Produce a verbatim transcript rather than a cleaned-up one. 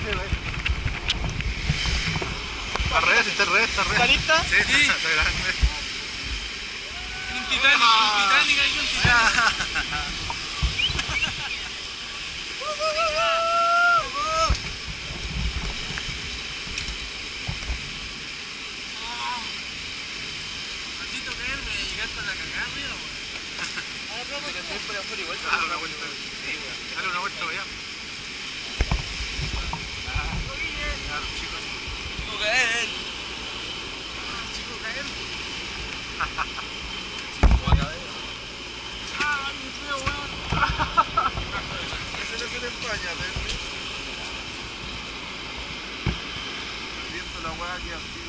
Está al revés, está al revés, está al revés. ¿Está lista? Sí, sí. Está grande. Un Titanic, un Titanic, hay un Titanic. Maldito caerme, llegar con la cagada arriba, weón. Dale una vuelta. Sí, weón. Dale una vuelta para allá. Claro, chicos. Chico caer. Chico caer. Ah, mi feo, weón. Ese no se le empaña, ¿ves? El viento, la weá, que así.